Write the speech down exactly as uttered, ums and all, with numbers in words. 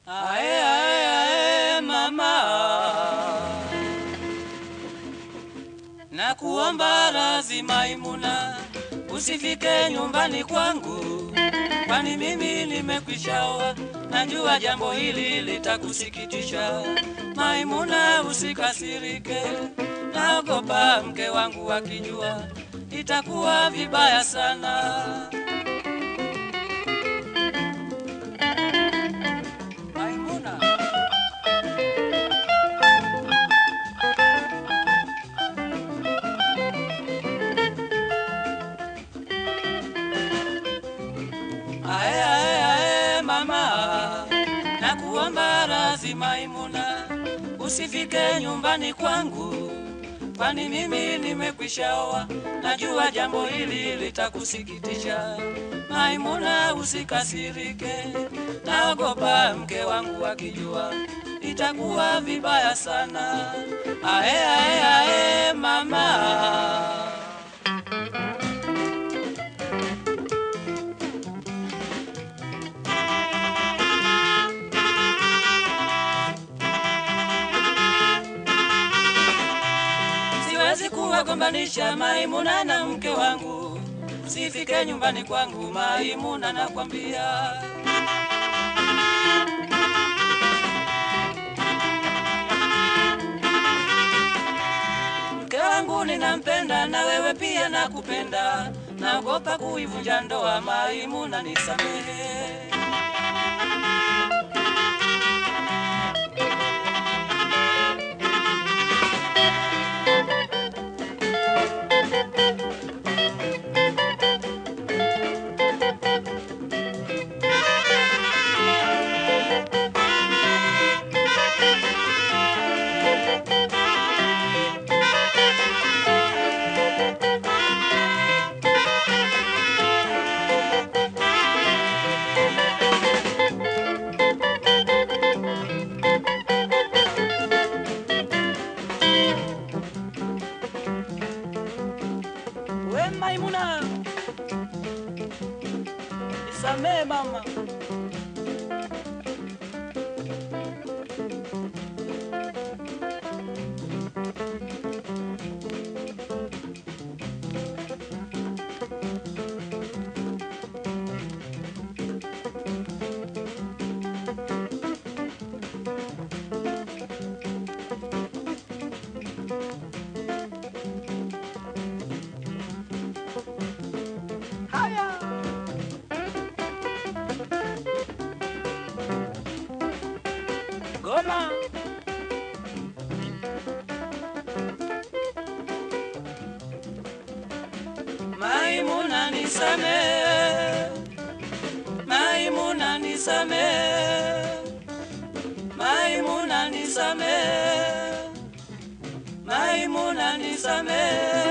Ae, ae, ae, mama, nakuomba radhi Maimuna, usifike nyumbani kwangu, kwani mimi nimekwishaoa. Najua jambo hili litakusikitisha Maimuna, usikasirike, naogopa mke wangu akijua itakuwa vibaya sana. Maimuna, ae, ae, ae, mama, nakuomba radhi Maimuna, usifike nyumbani kwangu, kwani mimi nimekwishaoa. Najua jambo hili litakusikitisha Maimuna, usikasirike, naogopa mke wangu akijua itakuwa vibaya sana. Ae, ae, ae, mama. Siwezi kuwagombanisha Maimuna na mke wangu, usifike nyumbani kwangu Maimuna, nakwambia. Mke wangu ninampenda na wewe pia nakupenda, naogopa kuivunja ndoa Maimuna, nisamehe. We Maimuna, nisamehe mama. Haya, Goma, Maimuna nisamehe, Maimuna nisamehe, Maimuna nisamehe, Maimuna nisamehe.